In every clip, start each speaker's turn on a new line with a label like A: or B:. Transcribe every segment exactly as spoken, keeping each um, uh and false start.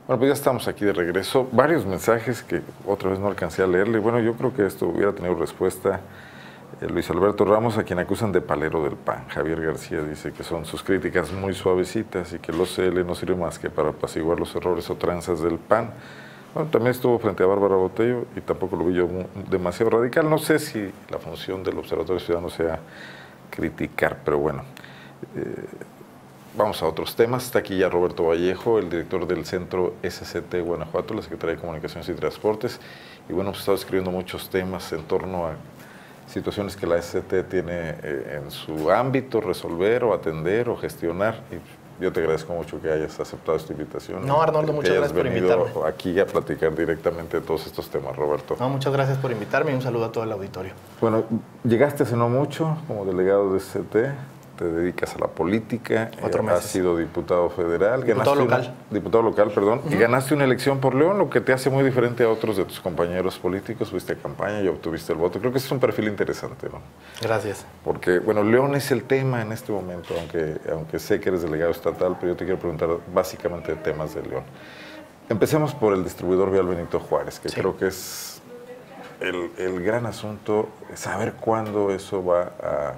A: Bueno, pues ya estamos aquí de regreso. Varios mensajes que otra vez no alcancé a leerle. Bueno, yo creo que esto hubiera tenido respuesta. Eh, Luis Alberto Ramos, a quien acusan de palero del P A N. Javier García dice que son sus críticas muy suavecitas y que el O C L no sirve más que para apaciguar los errores o tranzas del P A N. Bueno, también estuvo frente a Bárbara Botello y tampoco lo vi yo demasiado radical. No sé si la función del Observatorio Ciudadano sea criticar, pero bueno. Eh, Vamos a otros temas. Está aquí ya Roberto Vallejo, el director del Centro S C T Guanajuato, la Secretaría de Comunicaciones y Transportes. Y bueno, pues he estado escribiendo muchos temas en torno a situaciones que la S C T tiene eh, en su ámbito, resolver o atender o gestionar. Y yo te agradezco mucho que hayas aceptado esta invitación.
B: No, Arnoldo, muchas gracias por invitarme.
A: Aquí a platicar directamente de todos estos temas, Roberto.
B: No, muchas gracias por invitarme y un saludo a todo el auditorio.
A: Bueno, llegaste hace no mucho como delegado de S C T. Te dedicas a la política,
B: Cuatro
A: eh,
B: meses.
A: has sido diputado federal,
B: Diputado local.
A: Una, diputado local, perdón, uh-huh. y ganaste una elección por León, lo que te hace muy diferente a otros de tus compañeros políticos. Fuiste a campaña y obtuviste el voto. Creo que ese es un perfil interesante, ¿no?
B: Gracias.
A: Porque, bueno, León es el tema en este momento, aunque, aunque sé que eres delegado estatal, pero yo te quiero preguntar básicamente de temas de León. Empecemos por el distribuidor vial Benito Juárez, que sí. creo que es el, el gran asunto, saber cuándo eso va a...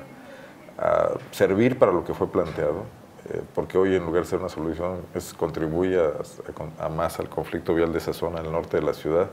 A: a servir para lo que fue planteado, eh, porque hoy en lugar de ser una solución es, contribuye a, a más al conflicto vial de esa zona en el norte de la ciudad.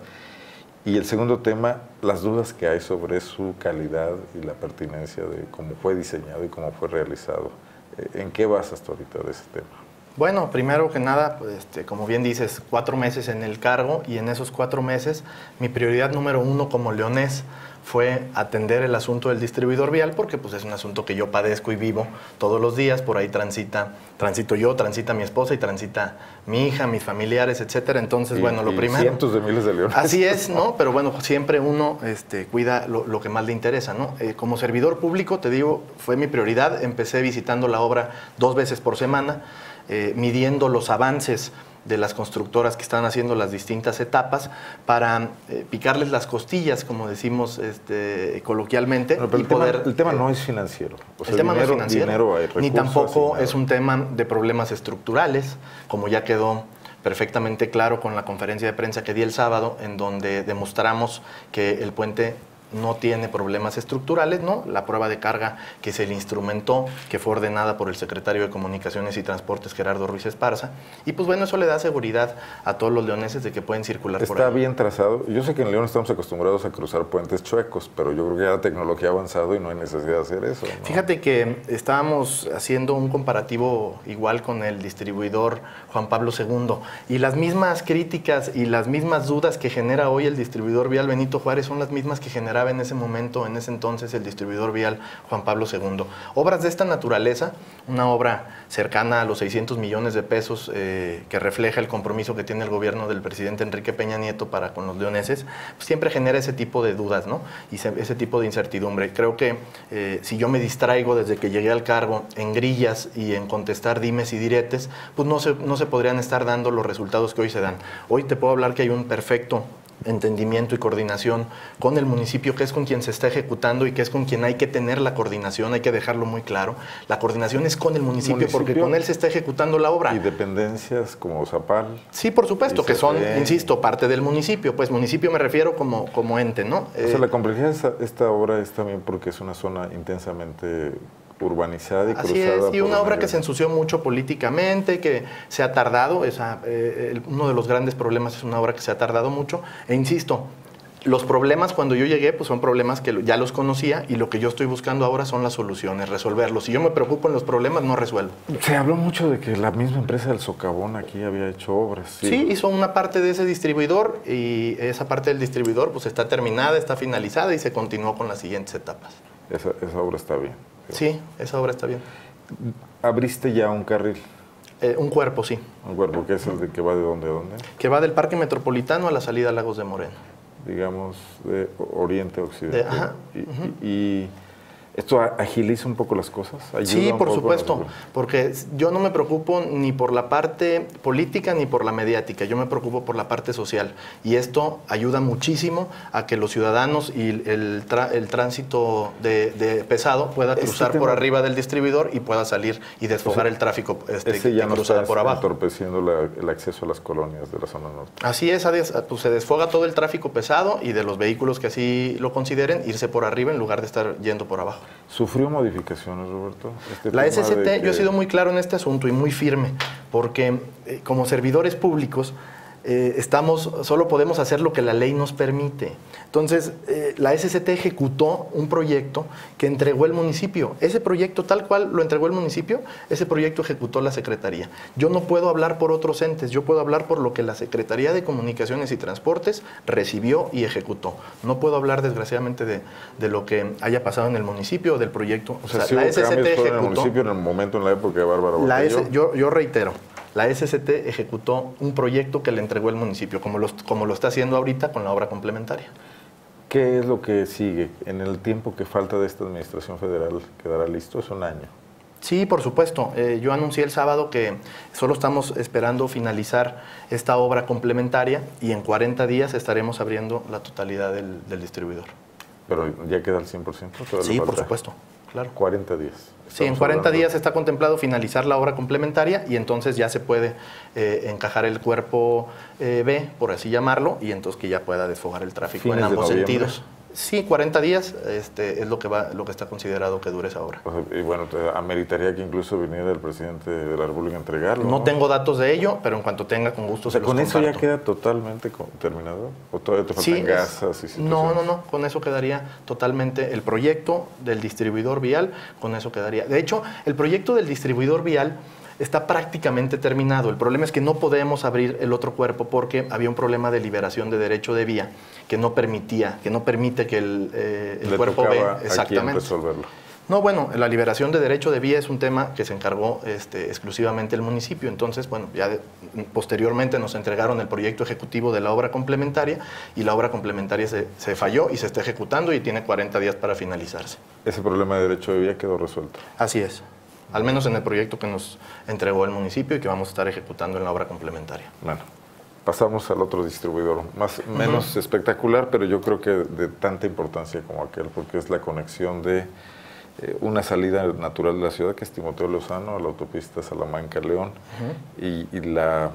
A: Y el segundo tema, las dudas que hay sobre su calidad y la pertinencia de cómo fue diseñado y cómo fue realizado. Eh, ¿En qué basas tú ahorita de ese tema?
B: Bueno, primero que nada, pues, este, como bien dices, cuatro meses en el cargo, y en esos cuatro meses mi prioridad número uno como leonés fue atender el asunto del distribuidor vial, porque pues, es un asunto que yo padezco y vivo todos los días. Por ahí transita, transito yo, transita mi esposa y transita mi hija, mis familiares, etcétera. Entonces,
A: y,
B: bueno, lo
A: y
B: primero...
A: cientos de miles de leones.
B: Así es, ¿no? Pero bueno, siempre uno este, cuida lo, lo que más le interesa, ¿no? Eh, como servidor público, te digo, fue mi prioridad. Empecé visitando la obra dos veces por semana, eh, midiendo los avances de las constructoras que están haciendo las distintas etapas para eh, picarles las costillas, como decimos este, coloquialmente.
A: Bueno, pero
B: y
A: el,
B: poder,
A: tema, el tema no es financiero. O sea,
B: el tema
A: dinero,
B: no es financiero,
A: dinero hay,
B: ni tampoco
A: dinero.
B: es un tema de problemas estructurales, como ya quedó perfectamente claro con la conferencia de prensa que di el sábado, en donde demostramos que el puente no tiene problemas estructurales, ¿no? La prueba de carga que se le instrumentó, que fue ordenada por el secretario de Comunicaciones y Transportes, Gerardo Ruiz Esparza, y pues bueno, eso le da seguridad a todos los leoneses de que pueden circular por ahí.
A: Está bien trazado. Yo sé que en León estamos acostumbrados a cruzar puentes chuecos, pero yo creo que ya la tecnología ha avanzado y no hay necesidad de hacer eso, ¿no?
B: Fíjate que estábamos haciendo un comparativo igual con el distribuidor Juan Pablo segundo, y las mismas críticas y las mismas dudas que genera hoy el distribuidor vial Benito Juárez son las mismas que genera en ese momento, en ese entonces, el distribuidor vial Juan Pablo segundo. Obras de esta naturaleza, una obra cercana a los seiscientos millones de pesos eh, que refleja el compromiso que tiene el gobierno del presidente Enrique Peña Nieto para con los leoneses, pues siempre genera ese tipo de dudas, ¿no? Y se, ese tipo de incertidumbre. Creo que eh, si yo me distraigo desde que llegué al cargo en grillas y en contestar dimes y diretes, pues no se, no se podrían estar dando los resultados que hoy se dan. Hoy te puedo hablar que hay un perfecto entendimiento y coordinación con el municipio, que es con quien se está ejecutando y que es con quien hay que tener la coordinación, hay que dejarlo muy claro. La coordinación es con el municipio, municipio porque con él se está ejecutando la obra.
A: Y dependencias como Zapal.
B: Sí, por supuesto, que son, insisto, parte del municipio. Pues municipio me refiero como, como ente, ¿no?
A: O sea, la complejidad de esta, esta obra es también porque es una zona intensamente urbanizada y
B: Así
A: cruzada.
B: Es, y una
A: por
B: obra que se ensució mucho políticamente, que se ha tardado, esa, eh, el, uno de los grandes problemas es una obra que se ha tardado mucho, e insisto, los problemas cuando yo llegué pues son problemas que ya los conocía, y lo que yo estoy buscando ahora son las soluciones, resolverlos. Si yo me preocupo en los problemas, no resuelvo.
A: Se habló mucho de que la misma empresa del Socavón aquí había hecho obras.
B: Sí, sí, hizo una parte de ese distribuidor, y esa parte del distribuidor pues está terminada, está finalizada, y se continuó con las siguientes etapas.
A: Esa, esa obra está bien.
B: Sí, esa obra está bien.
A: ¿Abriste ya un carril?
B: Eh, un cuerpo, sí.
A: ¿Un cuerpo que es el de que va de dónde a dónde?
B: Que va del Parque Metropolitano a la salida a Lagos de Moreno.
A: Digamos, de oriente a occidente.
B: De, ajá.
A: Y,
B: uh-huh.
A: y, y ¿Esto agiliza un poco las cosas?
B: Sí, por supuesto, porque yo no me preocupo ni por la parte política ni por la mediática, yo me preocupo por la parte social. Y esto ayuda muchísimo a que los ciudadanos y el, el tránsito de, de pesado pueda cruzar por arriba del distribuidor y pueda salir y desfogar el tráfico este,
A: ese ya
B: que
A: no
B: cruza por abajo.
A: entorpeciendo la, el acceso a las colonias de la zona norte.
B: Así es, pues se desfoga todo el tráfico pesado y de los vehículos que así lo consideren, irse por arriba en lugar de estar yendo por abajo.
A: ¿Sufrió modificaciones, Roberto?
B: Este la S C T, que... yo he sido muy claro en este asunto y muy firme, porque eh, como servidores públicos eh, estamos, solo podemos hacer lo que la ley nos permite. Entonces, eh, la S C T ejecutó un proyecto que entregó el municipio. Ese proyecto, tal cual lo entregó el municipio, ese proyecto ejecutó la Secretaría. Yo no puedo hablar por otros entes, yo puedo hablar por lo que la Secretaría de Comunicaciones y Transportes recibió y ejecutó. No puedo hablar, desgraciadamente, de, de lo que haya pasado en el municipio o del proyecto.
A: O sea, o sea la S C T ejecutó, en el municipio en el momento, en la época de Bárbara
B: la S, yo, yo reitero, la S C T ejecutó un proyecto que le entregó el municipio, como lo, como lo está haciendo ahorita con la obra complementaria.
A: ¿Qué es lo que sigue? En el tiempo que falta de esta administración federal, ¿quedará listo? Es un año.
B: Sí, por supuesto. Eh, yo anuncié el sábado que solo estamos esperando finalizar esta obra complementaria y en cuarenta días estaremos abriendo la totalidad del, del distribuidor.
A: ¿Pero ya queda al cien por ciento?
B: Sí, por supuesto. Claro.
A: cuarenta días.
B: Sí, en cuarenta días está contemplado finalizar la obra complementaria y entonces ya se puede eh, encajar el cuerpo eh, B, por así llamarlo, y entonces que ya pueda desfogar el tráfico en ambos sentidos. Sí, cuarenta días este, es lo que va, lo que está considerado que dure esa obra.
A: O sea, y bueno, te ameritaría que incluso viniera el presidente de la República a entregarlo.
B: No, ¿no? tengo datos de ello, pero en cuanto tenga, con gusto
A: o sea,
B: se los
A: ¿con
B: comparto.
A: eso ya queda totalmente terminado? ¿O todavía te faltan
B: sí,
A: gasas?
B: Es, y no, no, no, con eso quedaría totalmente el proyecto del distribuidor vial, con eso quedaría. De hecho, el proyecto del distribuidor vial está prácticamente terminado. El problema es que no podemos abrir el otro cuerpo porque había un problema de liberación de derecho de vía que no permitía, que no permite que el, eh, el cuerpo B exactamente
A: resolverlo.
B: No, bueno, la liberación de derecho de vía es un tema que se encargó este, exclusivamente el municipio. Entonces, bueno, ya de, posteriormente nos entregaron el proyecto ejecutivo de la obra complementaria y la obra complementaria se, se falló y se está ejecutando y tiene cuarenta días para finalizarse.
A: Ese problema de derecho de vía quedó resuelto.
B: Así es. Al menos en el proyecto que nos entregó el municipio y que vamos a estar ejecutando en la obra complementaria.
A: Bueno, pasamos al otro distribuidor, más, menos uh-huh. espectacular, pero yo creo que de tanta importancia como aquel, porque es la conexión de eh, una salida natural de la ciudad, que es Timoteo Lozano, a la autopista Salamanca-León, uh-huh. y, y la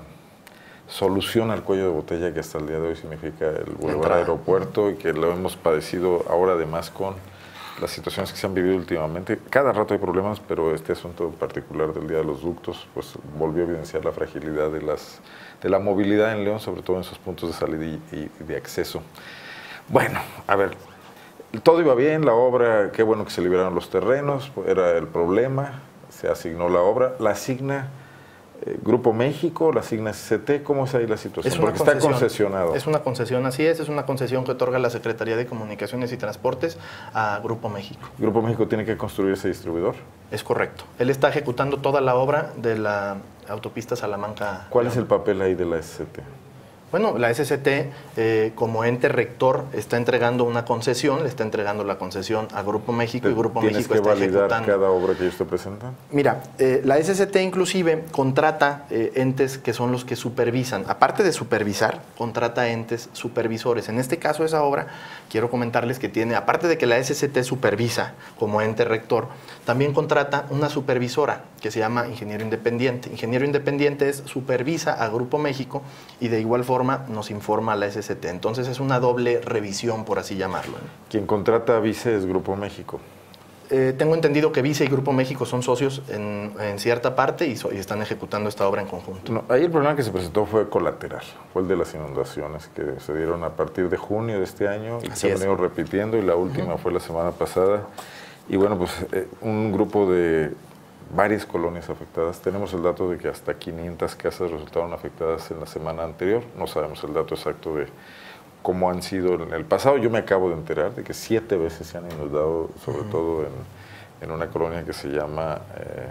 A: solución al cuello de botella que hasta el día de hoy significa el Boulevard Aeropuerto, uh-huh. y que lo hemos padecido ahora además con las situaciones que se han vivido últimamente. Cada rato hay problemas, pero este asunto particular del Día de los Ductos pues volvió a evidenciar la fragilidad de, las, de la movilidad en León, sobre todo en sus puntos de salida y, y de acceso. Bueno, a ver, todo iba bien, la obra, qué bueno que se liberaron los terrenos, era el problema, se asignó la obra, la asigna eh, Grupo México, la asigna S C T, ¿cómo es ahí la situación? Porque está concesionado.
B: Es una concesión, así es, es una concesión que otorga la Secretaría de Comunicaciones y Transportes a Grupo México.
A: ¿Grupo México tiene que construir ese distribuidor?
B: Es correcto. Él está ejecutando toda la obra de la autopista Salamanca.
A: ¿Cuál es el papel ahí de la S C T?
B: Bueno, la S C T eh, como ente rector está entregando una concesión, le está entregando la concesión a Grupo México y Grupo México está ejecutando.
A: ¿Tienes que validar cada obra que ellos te presentan?
B: Mira, eh, la S C T inclusive contrata eh, entes que son los que supervisan. Aparte de supervisar, contrata entes supervisores. En este caso, esa obra, quiero comentarles que tiene, aparte de que la S C T supervisa como ente rector, también contrata una supervisora que se llama Ingeniero Independiente. Ingeniero Independiente es supervisa a Grupo México y de igual forma nos informa a la S C T. Entonces es una doble revisión, por así llamarlo.
A: Quien contrata a Vice es Grupo México.
B: Eh, tengo entendido que Vice y Grupo México son socios en, en cierta parte y, so, y están ejecutando esta obra en conjunto.
A: No, ahí el problema que se presentó fue colateral, fue el de las inundaciones que se dieron a partir de junio de este año y se han venido repitiendo, y la última uh-huh. fue la semana pasada. Y bueno, pues eh, un grupo de varias colonias afectadas. Tenemos el dato de que hasta quinientas casas resultaron afectadas en la semana anterior. No sabemos el dato exacto de cómo han sido en el pasado. Yo me acabo de enterar de que siete veces se han inundado, sobre uh-huh. todo en, en una colonia que se llama eh,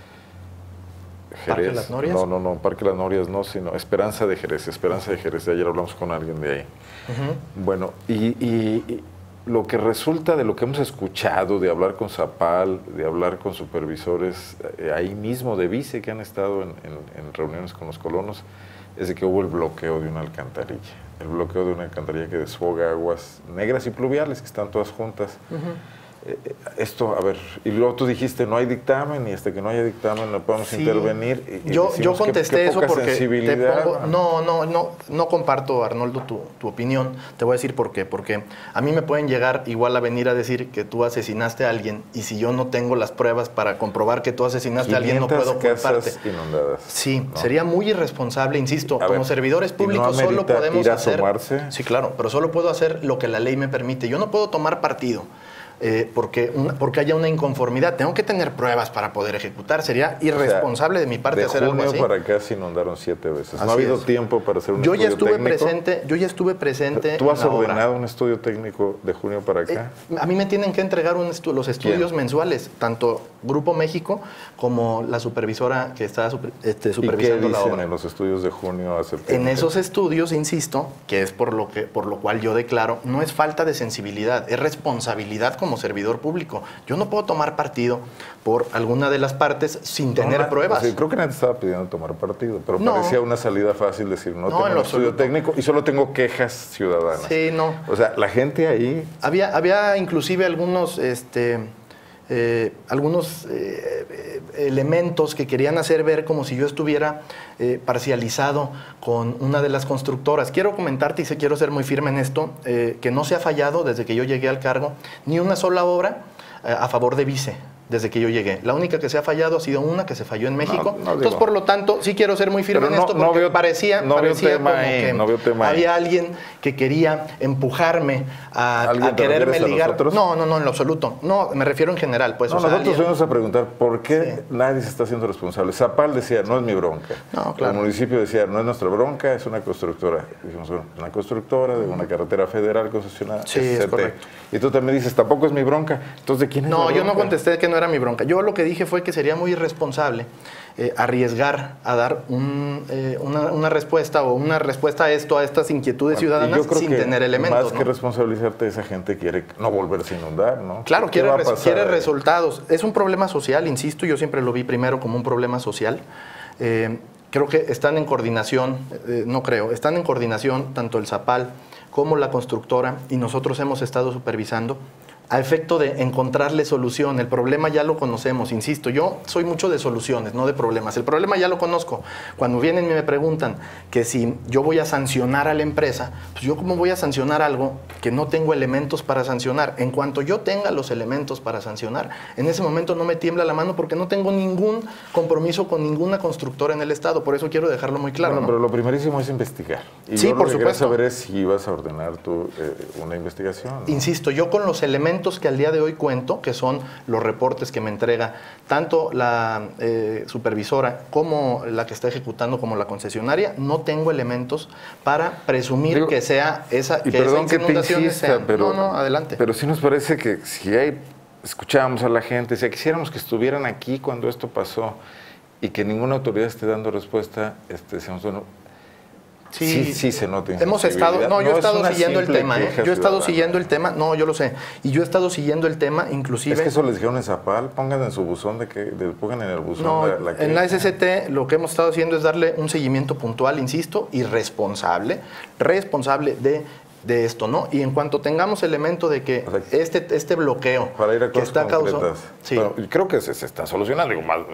A: Jerez.
B: ¿Parque Las Norias?
A: No, no, no, Parque Las Norias no, sino Esperanza de Jerez. Esperanza de Jerez, de ayer hablamos con alguien de ahí. Uh-huh. Bueno, y, y, y lo que resulta de lo que hemos escuchado, de hablar con Zapal, de hablar con supervisores eh, ahí mismo de vice que han estado en, en, en reuniones con los colonos, es de que hubo el bloqueo de una alcantarilla. El bloqueo de una alcantarilla que desfoga aguas negras y pluviales, que están todas juntas. Uh-huh. Eh, esto, a ver, y luego tú dijiste, no hay dictamen, y hasta que no haya dictamen no podemos sí. intervenir. Y,
B: yo,
A: y
B: yo contesté
A: qué, qué
B: eso porque te pongo,
A: ¿no?
B: no, no, no, no comparto, Arnoldo, tu, tu opinión. Te voy a decir por qué. Porque a mí me pueden llegar igual a venir a decir que tú asesinaste a alguien, y si yo no tengo las pruebas para comprobar que tú asesinaste a alguien, no puedo culparte.
A: Inundadas.
B: Sí,
A: ¿no?
B: Sería muy irresponsable, insisto,
A: a
B: como
A: ver,
B: servidores públicos
A: no
B: solo podemos
A: ir a
B: hacer.
A: asomarse.
B: Sí, claro, pero solo puedo hacer lo que la ley me permite. Yo no puedo tomar partido. Eh, porque, una, porque haya una inconformidad. Tengo que tener pruebas para poder ejecutar. Sería irresponsable o sea, de mi parte
A: de
B: hacer algo así.
A: De junio para acá se inundaron siete veces.
B: Así
A: ¿No ha habido
B: es.
A: tiempo para hacer un
B: yo
A: estudio
B: ya estuve
A: técnico?
B: Presente, yo ya estuve presente.
A: ¿Tú has
B: en la
A: ordenado
B: obra.
A: un estudio técnico de junio para acá?
B: Eh, a mí me tienen que entregar un estu los estudios ¿Quién? mensuales, tanto Grupo México como la supervisora que está super, este, supervisando
A: ¿Y qué dicen
B: la obra.
A: en los estudios de junio a septiembre?
B: En esos estudios, insisto, que es por lo, que, por lo cual yo declaro, no es falta de sensibilidad, es responsabilidad como servidor público. Yo no puedo tomar partido por alguna de las partes sin tener
A: no,
B: pruebas.
A: O sea, creo que nadie estaba pidiendo tomar partido, pero
B: no.
A: parecía una salida fácil decir, no,
B: no
A: tengo un estudio
B: absoluto.
A: técnico y solo tengo quejas ciudadanas.
B: Sí, no.
A: O sea, la gente ahí...
B: Había, había inclusive algunos... Este, Eh, algunos eh, elementos que querían hacer ver como si yo estuviera eh, parcializado con una de las constructoras. Quiero comentarte, y sé, quiero ser muy firme en esto, eh, que no se ha fallado desde que yo llegué al cargo ni una sola obra eh, a favor de Vice. Desde que yo llegué. La única que se ha fallado ha sido una que se falló en México. No, no Entonces, por lo tanto, sí quiero ser muy firme
A: Pero
B: en
A: no,
B: esto porque
A: no veo,
B: parecía,
A: no
B: parecía
A: tema
B: como
A: ahí,
B: que
A: no veo tema
B: había
A: ahí.
B: alguien que quería empujarme a, a quererme ligar.
A: A
B: no, no, no, en lo absoluto. No, me refiero en general. Pues,
A: no,
B: o sea,
A: nosotros
B: alguien...
A: venimos a preguntar por qué
B: sí.
A: nadie se está haciendo responsable. Zapal decía, no es mi bronca.
B: No, claro.
A: El municipio decía, no es nuestra bronca, es una constructora. Dijimos, bueno, una constructora de una carretera federal concesionada.
B: Sí, es correcto.
A: Y tú también dices, tampoco es mi bronca. Entonces, ¿de quién es
B: No,
A: la bronca?
B: yo no contesté que no era mi bronca. Yo lo que dije fue que sería muy irresponsable eh, arriesgar a dar un, eh, una, una respuesta o una respuesta a esto, a estas inquietudes bueno, ciudadanas sin tener elementos.
A: Más
B: ¿no?
A: que responsabilizarte, esa gente quiere no volverse a inundar, ¿no?
B: Claro, quiere, res quiere resultados. Es un problema social, insisto, yo siempre lo vi primero como un problema social. Eh, creo que están en coordinación, eh, no creo, están en coordinación tanto el Zapal como la constructora, y nosotros hemos estado supervisando a efecto de encontrarle solución. El problema ya lo conocemos, insisto, yo soy mucho de soluciones, no de problemas. El problema ya lo conozco. Cuando vienen y me preguntan que si yo voy a sancionar a la empresa, pues yo cómo voy a sancionar algo que no tengo elementos para sancionar. En cuanto yo tenga los elementos para sancionar, en ese momento no me tiembla la mano porque no tengo ningún compromiso con ninguna constructora en el Estado. Por eso quiero dejarlo muy claro.
A: Bueno,
B: ¿no?
A: pero lo primerísimo es investigar. Y
B: sí,
A: yo
B: por
A: lo que
B: supuesto.
A: saber es si ibas a ordenar tú eh, una investigación, ¿no?
B: Insisto, yo con los elementos que al día de hoy cuento, que son los reportes que me entrega tanto la eh, supervisora como la que está ejecutando como la concesionaria, no tengo elementos para presumir Digo, que sea esa
A: y
B: que
A: perdón
B: esas inundaciones
A: que te insista,
B: sean.
A: Pero,
B: no, no, adelante.
A: Pero sí nos parece que si hay, escuchábamos a la gente, si quisiéramos que estuvieran aquí cuando esto pasó y que ninguna autoridad esté dando respuesta, este, decíamos, bueno, Sí, sí, sí se nota.
B: Hemos estado, no, yo he estado siguiendo el tema, ¿eh? Yo he estado siguiendo el tema, no, yo lo sé, y yo he estado siguiendo el tema, inclusive.
A: Es que eso les dijeron en Zapal, pongan en su buzón de que, de, pongan en el buzón
B: no,
A: la, la que...
B: en la S C T lo que hemos estado haciendo es darle un seguimiento puntual, insisto, y responsable, responsable de de esto, ¿no? Y en cuanto tengamos elemento de que o sea, este, este bloqueo
A: para ir a
B: que está causando,
A: sí. Bueno, creo que se, se está solucionando, digo, más.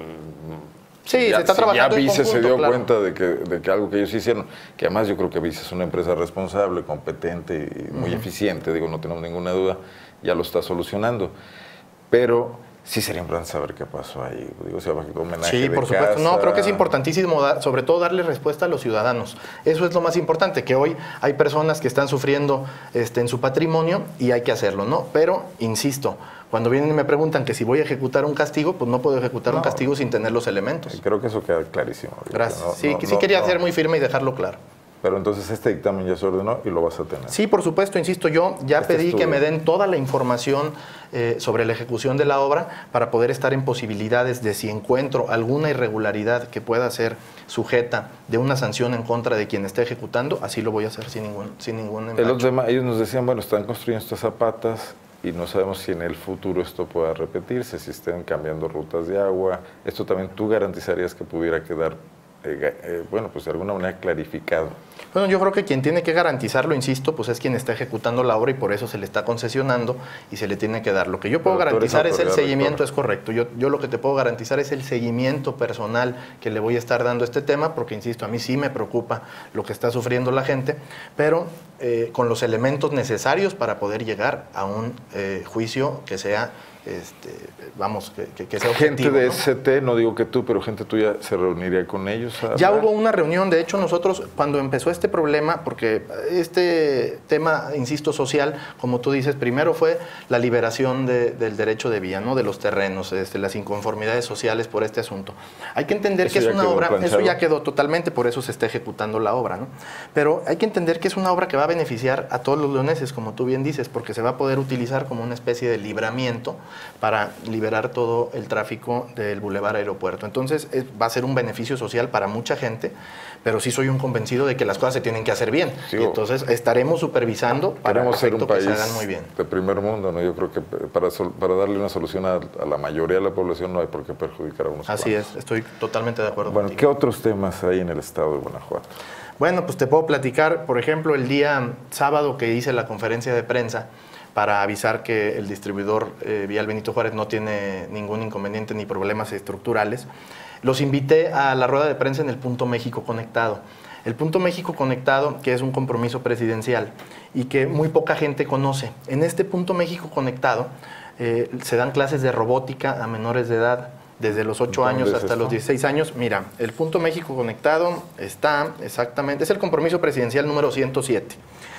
B: Sí,
A: ya,
B: se está
A: si
B: trabajando
A: ya
B: en
A: Vice
B: conjunto,
A: se dio
B: claro.
A: cuenta de que, de que algo que ellos hicieron, que además yo creo que Vice es una empresa responsable, competente y muy uh-huh. eficiente, digo, no tenemos ninguna duda, ya lo está solucionando. Pero sí sería importante saber qué pasó ahí. Digo, o sea, homenaje
B: sí,
A: de
B: por supuesto.
A: casa.
B: No, creo que es importantísimo, dar, sobre todo darle respuesta a los ciudadanos. Eso es lo más importante, que hoy hay personas que están sufriendo este, en su patrimonio y hay que hacerlo, ¿no? Pero, insisto, cuando vienen y me preguntan que si voy a ejecutar un castigo, pues no puedo ejecutar no, un castigo sin tener los elementos.
A: Creo que eso queda clarísimo.
B: Gracias.
A: No,
B: sí,
A: no,
B: sí
A: no,
B: quería
A: no.
B: ser muy firme y dejarlo claro.
A: Pero entonces este dictamen ya se ordenó y lo vas a tener.
B: Sí, por supuesto, insisto, yo ya este pedí estudio. que me den toda la información eh, sobre la ejecución de la obra para poder estar en posibilidades de, si encuentro alguna irregularidad que pueda ser sujeta de una sanción en contra de quien esté ejecutando, así lo voy a hacer sin ningún, sin ningún empacho.
A: Los demás, ellos nos decían, bueno, están construyendo estas zapatas y no sabemos si en el futuro esto pueda repetirse, si estén cambiando rutas de agua. Esto también tú garantizarías que pudiera quedar Eh, eh, bueno, pues de alguna manera clarificado.
B: Bueno, yo creo que quien tiene que garantizarlo, insisto, pues es quien está ejecutando la obra y por eso se le está concesionando y se le tiene que dar. Lo que yo puedo Pero garantizar es el seguimiento, rectora. Es correcto. Yo, yo lo que te puedo garantizar es el seguimiento personal que le voy a estar dando a este tema, porque insisto, a mí sí me preocupa lo que está sufriendo la gente, pero eh, con los elementos necesarios para poder llegar a un eh, juicio que sea Este, vamos, que, que, que sea objetivo.
A: Gente de
B: ¿no?
A: S T, no digo que tú, pero gente tuya se reuniría con ellos.
B: Ya hubo una reunión, de hecho nosotros cuando empezó este problema, porque este tema, insisto, social, como tú dices, primero fue la liberación de, del derecho de vía, ¿no? De los terrenos, este, las inconformidades sociales por este asunto. Hay que entender eso que es una obra, planchado. Eso ya quedó totalmente, por eso se está ejecutando la obra, ¿no? Pero hay que entender que es una obra que va a beneficiar a todos los leoneses, como tú bien dices, porque se va a poder utilizar como una especie de libramiento para liberar todo el tráfico del Boulevard Aeropuerto. Entonces es, va a ser un beneficio social para mucha gente, pero sí soy un convencido de que las cosas se tienen que hacer bien. Sí, y entonces estaremos supervisando para
A: ser un país
B: que se hagan muy bien.
A: De primer mundo, ¿no? Yo creo que para, para darle una solución a, a la mayoría de la población no hay por qué perjudicar a unos
B: Así
A: cuantos.
B: es, estoy totalmente de acuerdo
A: Bueno,
B: contigo.
A: ¿qué otros temas hay en el estado de Guanajuato?
B: Bueno, pues te puedo platicar, por ejemplo, el día sábado que hice la conferencia de prensa para avisar que el distribuidor eh, Vial Benito Juárez no tiene ningún inconveniente ni problemas estructurales. Los invité a la rueda de prensa en el Punto México Conectado. El Punto México Conectado, que es un compromiso presidencial y que muy poca gente conoce. En este Punto México Conectado eh, se dan clases de robótica a menores de edad, desde los ocho años hasta esto? los dieciséis años. Mira, el Punto México Conectado está exactamente, es el compromiso presidencial número ciento siete.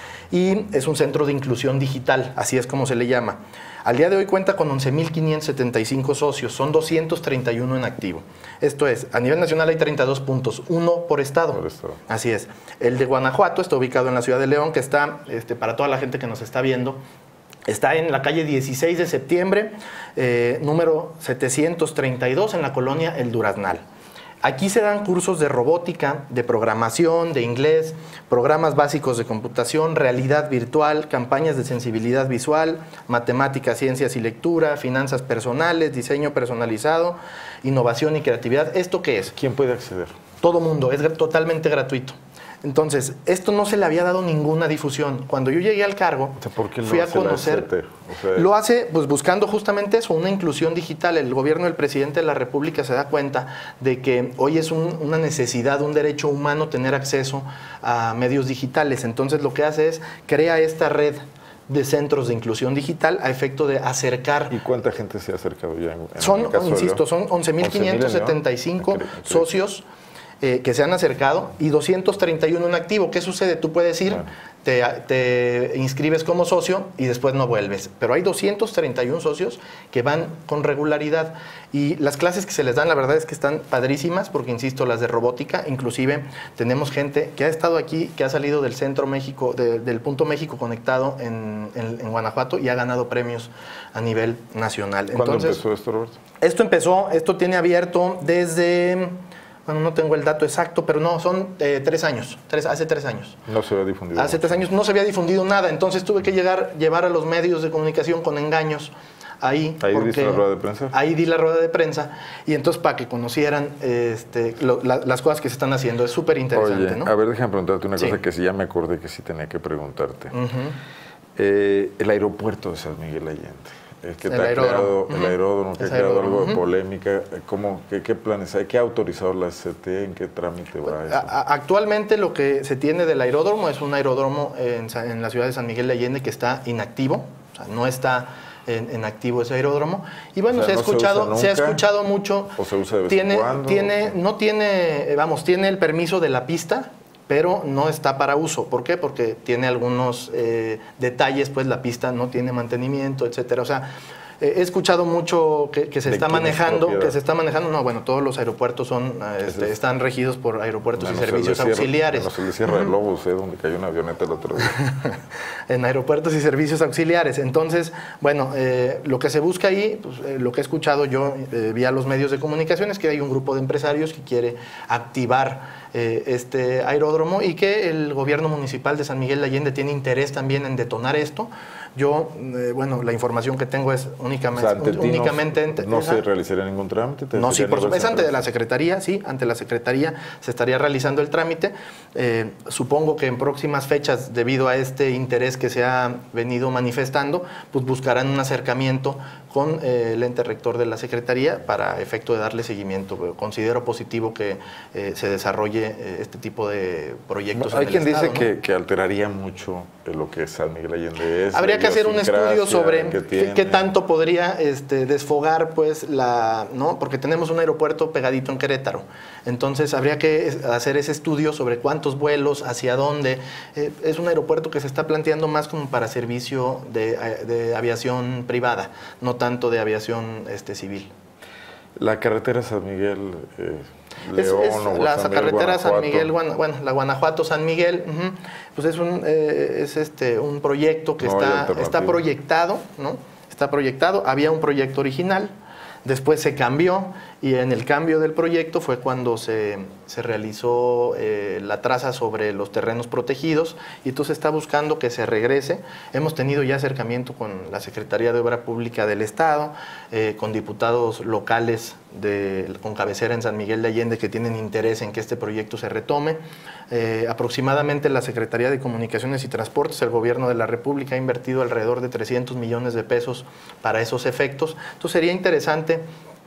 B: Y es un centro de inclusión digital, así es como se le llama. Al día de hoy cuenta con once mil quinientos setenta y cinco socios, son doscientos treinta y uno en activo. Esto es, a nivel nacional hay treinta y dos puntos, uno por estado.
A: Por estado.
B: Así es. El de Guanajuato está ubicado en la ciudad de León, que está, este, para toda la gente que nos está viendo, está en la calle dieciséis de septiembre, eh, número setecientos treinta y dos, en la colonia El Duraznal. Aquí se dan cursos de robótica, de programación, de inglés, programas básicos de computación, realidad virtual, campañas de sensibilidad visual, matemáticas, ciencias y lectura, finanzas personales, diseño personalizado, innovación y creatividad. ¿Esto qué es?
A: ¿Quién puede acceder?
B: Todo mundo, es totalmente gratuito. Entonces, esto no se le había dado ninguna difusión. Cuando yo llegué al cargo,
A: ¿Por qué
B: fui a conocer...
A: O sea,
B: lo hace pues buscando justamente eso, una inclusión digital. El gobierno del presidente de la República se da cuenta de que hoy es un, una necesidad, un derecho humano tener acceso a medios digitales. Entonces, lo que hace es crea esta red de centros de inclusión digital a efecto de acercar.
A: ¿Y cuánta gente se ha acercado ya? En, en
B: son, insisto, son once mil quinientos setenta y cinco socios Eh, que se han acercado y doscientos treinta y uno en activo. ¿Qué sucede? Tú puedes ir, bueno. te, te inscribes como socio y después no vuelves. Pero hay doscientos treinta y uno socios que van con regularidad. Y las clases que se les dan, la verdad es que están padrísimas, porque, insisto, las de robótica, inclusive tenemos gente que ha estado aquí, que ha salido del Centro México, de, del Punto México Conectado en, en, en Guanajuato y ha ganado premios a nivel nacional.
A: ¿Cuándo
B: Entonces,
A: empezó esto, Roberto?
B: Esto empezó, esto tiene abierto desde... Bueno, no tengo el dato exacto, pero no, son eh, tres años, tres, hace tres años.
A: No se había difundido.
B: Hace tres años no se había difundido nada, entonces tuve que llegar, llevar a los medios de comunicación con engaños ahí.
A: ¿Ahí diste la rueda de prensa?
B: Ahí di la rueda de prensa, y entonces para que conocieran este, lo, la, las cosas que se están haciendo, es súper interesante.
A: Oye,
B: ¿no?
A: A ver, déjame preguntarte una
B: sí.
A: cosa que sí ya me acordé que sí tenía que preguntarte.
B: Uh-huh.
A: eh, el aeropuerto de San Miguel Allende. Es que
B: el,
A: te ha
B: aeródromo.
A: creado, uh-huh. el aeródromo, que
B: es
A: ha creado
B: aeródromo.
A: algo de
B: uh-huh.
A: polémica. ¿Cómo, qué, ¿Qué planes hay? ¿Qué ha autorizado la C T? ¿En qué trámite va eso?
B: A, actualmente lo que se tiene del aeródromo es un aeródromo en, en la ciudad de San Miguel de Allende que está inactivo, o sea, no está en, en activo ese aeródromo. Y bueno, o sea, se, ha no escuchado, se, se ha escuchado mucho.
A: ¿O se usa de vez
B: tiene,
A: en cuando?
B: Tiene, no tiene, vamos, tiene el permiso de la pista, pero no está para uso. ¿Por qué? Porque tiene algunos eh, detalles, pues la pista no tiene mantenimiento, etcétera. O sea, he escuchado mucho que, que se está manejando,
A: propiedad?
B: que se está manejando, no, bueno, todos los aeropuertos son, este, están regidos por aeropuertos y servicios
A: Sierra,
B: auxiliares.
A: Menos el de Sierra de Lobos, eh, donde cayó una avioneta el otro día.
B: En aeropuertos y servicios auxiliares. Entonces, bueno, eh, lo que se busca ahí, pues, eh, lo que he escuchado yo eh, vía los medios de comunicación es que hay un grupo de empresarios que quiere activar eh, este aeródromo y que el gobierno municipal de San Miguel de Allende tiene interés también en detonar esto. Yo, eh, bueno, la información que tengo es únicamente...
A: O sea, ante ti
B: únicamente
A: no, no se realizaría ningún trámite.
B: No, sí, por supuesto, es ante la Secretaría, sí, ante la Secretaría se estaría realizando el trámite. Eh, supongo que en próximas fechas, debido a este interés que se ha venido manifestando, pues buscarán un acercamiento con eh, el ente rector de la Secretaría para efecto de darle seguimiento. Pero considero positivo que eh, se desarrolle eh, este tipo de proyectos.
A: Hay
B: en
A: quien
B: el
A: dice
B: Estado, ¿no?
A: que, que alteraría mucho lo que San Miguel Allende es.
B: Habría que hacer un estudio sobre qué, qué tanto podría este, desfogar, pues, la, ¿no? Porque tenemos un aeropuerto pegadito en Querétaro. Entonces, habría que hacer ese estudio sobre cuántos vuelos, hacia dónde. Eh, es un aeropuerto que se está planteando más como para servicio de, de aviación privada, no tanto de aviación este, civil.
A: La carretera San Miguel... Eh,
B: Es,
A: León,
B: es
A: o
B: la
A: San Miguel,
B: carretera San
A: Guanajuato.
B: Miguel, bueno, la Guanajuato-San Miguel, uh-huh, pues es un, eh, es este, un proyecto que
A: No hay
B: está,
A: alternativa.
B: está proyectado, ¿no? Está proyectado, había un proyecto original, después se cambió y en el cambio del proyecto fue cuando se, se realizó eh, la traza sobre los terrenos protegidos y entonces está buscando que se regrese. Hemos tenido ya acercamiento con la Secretaría de Obra Pública del Estado, eh, con diputados locales de, con cabecera en San Miguel de Allende que tienen interés en que este proyecto se retome. Eh, aproximadamente la Secretaría de Comunicaciones y Transportes, el Gobierno de la República ha invertido alrededor de trescientos millones de pesos para esos efectos. Entonces sería interesante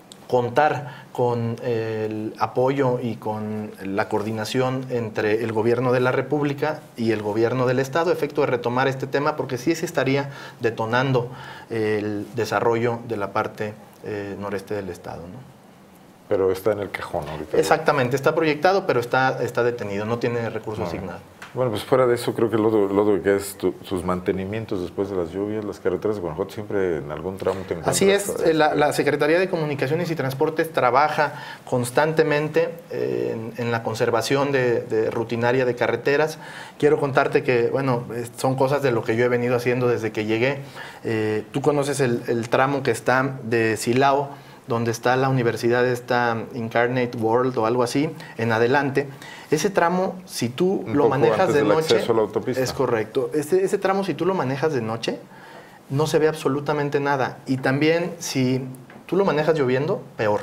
B: contar con el apoyo y con la coordinación entre el Gobierno de la República y el Gobierno del Estado, a efecto de retomar este tema, porque sí se estaría detonando el desarrollo de la parte eh, noreste del Estado, ¿no?
A: Pero está en el cajón ahorita.
B: Exactamente, está proyectado, pero está, está detenido, no tiene recurso
A: No.
B: asignado.
A: Bueno, pues fuera de eso, creo que lo otro, lo otro que es tu, sus mantenimientos después de las lluvias, las carreteras de Guanajuato siempre en algún tramo te encuentras.
B: Así es, eh, la, la Secretaría de Comunicaciones y Transportes trabaja constantemente eh, en, en la conservación de, de rutinaria de carreteras. Quiero contarte que, bueno, son cosas de lo que yo he venido haciendo desde que llegué. Eh, tú conoces el, el tramo que está de Silao, donde está la universidad esta Incarnate World o algo así, en adelante. Ese tramo, si tú
A: Un
B: lo
A: poco
B: manejas
A: antes
B: de
A: del
B: noche,
A: acceso a la autopista.
B: es correcto. Ese, ese tramo, si tú lo manejas de noche, no se ve absolutamente nada. Y también, si tú lo manejas lloviendo, peor.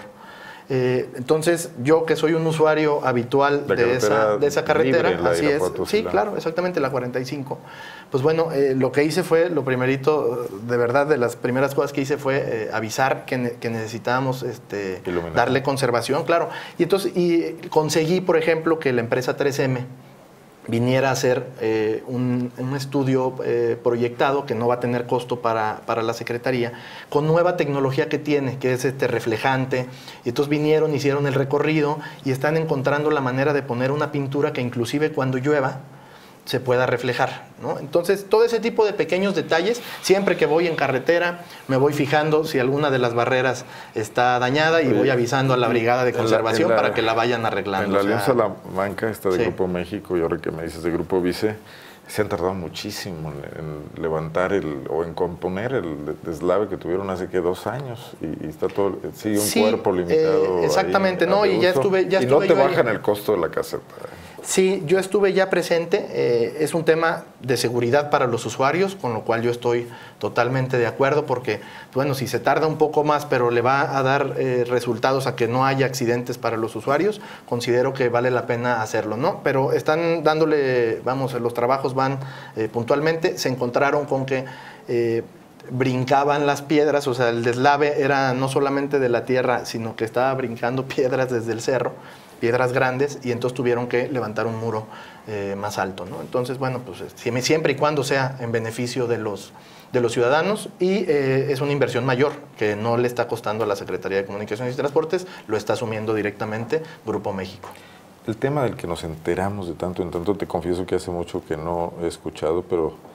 B: Eh, entonces, yo que soy un usuario habitual
A: La
B: de esa, de esa carretera,
A: libre, la
B: así es,
A: Irapuato,
B: sí,
A: Silao.
B: claro, exactamente, la cuarenta y cinco. Pues bueno, eh, lo que hice fue, lo primerito, de verdad, de las primeras cosas que hice fue eh, avisar que, ne que necesitábamos este, darle conservación, claro. Y entonces, y conseguí, por ejemplo, que la empresa tres eme viniera a hacer eh, un, un estudio eh, proyectado que no va a tener costo para, para la Secretaría, con nueva tecnología que tiene, que es este reflejante. Y entonces vinieron, hicieron el recorrido y están encontrando la manera de poner una pintura que inclusive cuando llueva se pueda reflejar, ¿no? Entonces, todo ese tipo de pequeños detalles, siempre que voy en carretera, me voy fijando si alguna de las barreras está dañada y
A: Oye,
B: voy avisando a la brigada de conservación
A: en la,
B: para que la vayan arreglando.
A: En la
B: o sea,
A: Alianza Salamanca, esta de
B: sí.
A: Grupo México, y ahora que me dices de Grupo Vice, se han tardado muchísimo en, en levantar el, o en componer el deslave que tuvieron hace que dos años y, y está todo, sigue un
B: sí,
A: cuerpo limitado.
B: Eh, exactamente,
A: ahí,
B: no, y ya estuve, ya
A: y
B: estuve
A: no te
B: yo
A: bajan
B: ahí.
A: el costo de la caseta.
B: Sí, yo estuve ya presente, eh, es un tema de seguridad para los usuarios, con lo cual yo estoy totalmente de acuerdo porque, bueno, si se tarda un poco más, pero le va a dar eh, resultados a que no haya accidentes para los usuarios, considero que vale la pena hacerlo, ¿no? Pero están dándole, vamos, los trabajos van eh, puntualmente, se encontraron con que eh, brincaban las piedras, o sea, el deslave era no solamente de la tierra, sino que estaba brincando piedras desde el cerro, piedras grandes, y entonces tuvieron que levantar un muro eh, más alto, ¿no? Entonces, bueno, pues siempre y cuando sea en beneficio de los, de los ciudadanos, y eh, es una inversión mayor que no le está costando a la Secretaría de Comunicaciones y Transportes, lo está asumiendo directamente Grupo México.
A: El tema del que nos enteramos de tanto en tanto, te confieso que hace mucho que no he escuchado, pero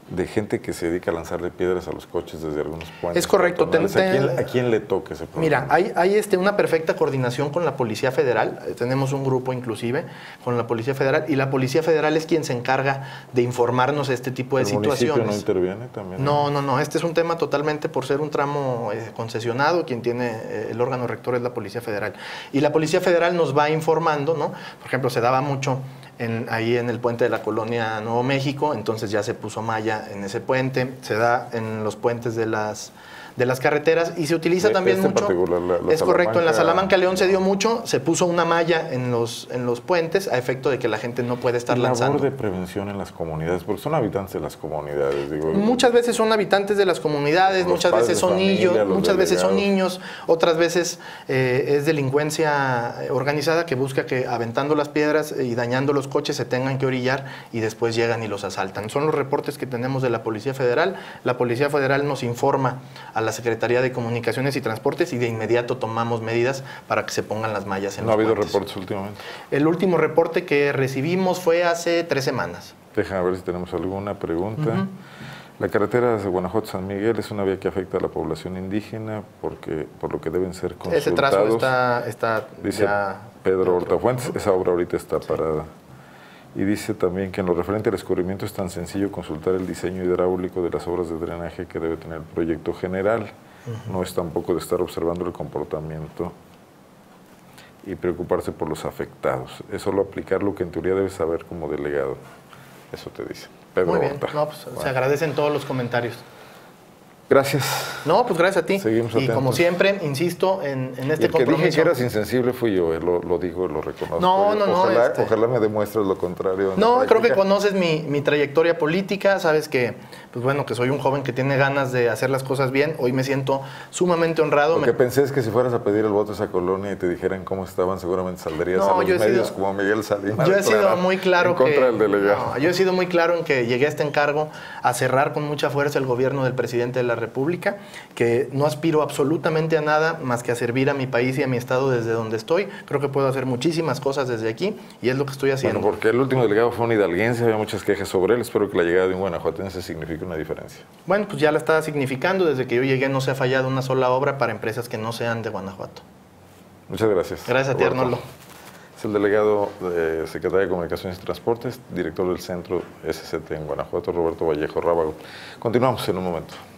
A: de gente que se dedica a lanzarle piedras a los coches desde algunos puentes.
B: Es correcto.
A: ¿A quién, ¿A quién le toca ese problema?
B: Mira, hay, hay este, una perfecta coordinación con la Policía Federal. Tenemos un grupo inclusive con la Policía Federal y la Policía Federal es quien se encarga de informarnos de este tipo de
A: ¿El
B: situaciones.
A: municipio no interviene también?
B: No, no, no. Este es un tema totalmente por ser un tramo eh, concesionado. Quien tiene eh, el órgano rector es la Policía Federal. Y la Policía Federal nos va informando, ¿no? Por ejemplo, se daba mucho En, ahí en el puente de la colonia Nuevo México, entonces ya se puso malla en ese puente, se da en los puentes de las, de las carreteras y se utiliza
A: de,
B: también
A: este
B: mucho.
A: La, la
B: es correcto, en la Salamanca León se dio mucho, se puso una malla en los, en los puentes a efecto de que la gente no puede estar
A: la
B: lanzando.
A: Labor de prevención en las comunidades, porque son habitantes de las comunidades. Digo,
B: muchas veces son habitantes de las comunidades, muchas veces son familia, niños, muchas delegados. veces son niños, otras veces eh, es delincuencia organizada que busca que aventando las piedras y dañando los coches se tengan que orillar y después llegan y los asaltan. Son los reportes que tenemos de la Policía Federal. La Policía Federal nos informa a la Secretaría de Comunicaciones y Transportes y de inmediato tomamos medidas para que se pongan las mallas en
A: los puentes. ¿No ha habido
B: puentes.
A: reportes últimamente?
B: El último reporte que recibimos fue hace tres semanas.
A: Déjame ver si tenemos alguna pregunta. Uh-huh. La carretera de Guanajuato-San Miguel es una vía que afecta a la población indígena porque por lo que deben ser consultados.
B: Ese trazo está, está
A: dice
B: ya...
A: Pedro Hortafuentes, esa obra ahorita está parada. Y dice también que en lo referente al descubrimiento es tan sencillo consultar el diseño hidráulico de las obras de drenaje que debe tener el proyecto general. Uh-huh. No es tampoco de estar observando el comportamiento y preocuparse por los afectados. Es solo aplicar lo que en teoría debes saber como delegado. Eso te dice Pedro
B: Muy bien,
A: Horta.
B: no, pues,
A: bueno.
B: Se agradecen todos los comentarios.
A: Gracias.
B: No, pues gracias a ti.
A: Seguimos
B: y
A: atentos.
B: como siempre, insisto en, en este
A: y el
B: compromiso.
A: que dije que eras insensible fui yo, eh, lo, lo digo, lo reconozco.
B: No, no, no.
A: Ojalá,
B: este...
A: ojalá me demuestres lo contrario.
B: No, creo que conoces mi, mi trayectoria política, sabes que, pues bueno, que soy un joven que tiene ganas de hacer las cosas bien. Hoy me siento sumamente honrado.
A: Lo
B: me...
A: que pensé es que si fueras a pedir el voto a esa colonia y te dijeran cómo estaban, seguramente saldrías
B: no,
A: a los medios
B: sido,
A: como Miguel Salinas.
B: Yo he sido muy claro
A: en contra
B: que,
A: del delegado.
B: No, yo he sido muy claro en que llegué a este encargo a cerrar con mucha fuerza el gobierno del presidente de la República, que no aspiro absolutamente a nada más que a servir a mi país y a mi estado desde donde estoy. Creo que puedo hacer muchísimas cosas desde aquí y es lo que estoy haciendo.
A: Bueno, porque el último delegado fue un hidalguense, había muchas quejas sobre él. Espero que la llegada de un guanajuatense signifique una diferencia.
B: Bueno, pues ya la está significando. Desde que yo llegué no se ha fallado una sola obra para empresas que no sean de Guanajuato.
A: Muchas gracias.
B: Gracias a ti, Arnoldo.
A: Es el delegado de Secretaría de Comunicaciones y Transportes, director del Centro S C T en Guanajuato, Roberto Vallejo Rábago. Continuamos en un momento.